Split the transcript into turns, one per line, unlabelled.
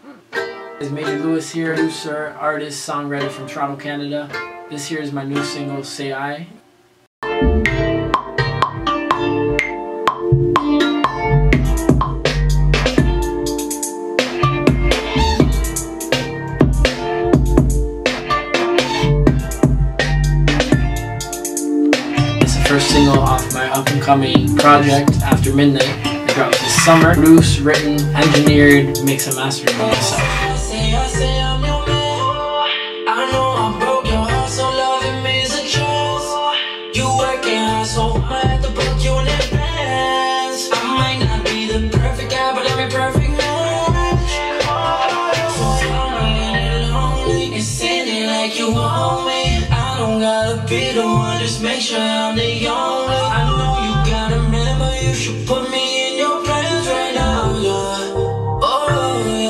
It's Major Lewis here, producer, artist, songwriter from Toronto, Canada. This here is my new single, Say I. It's the first single off my up-and-coming project, After Midnight. It drops this summer. Produced, written, engineered, mixed and mastered by myself.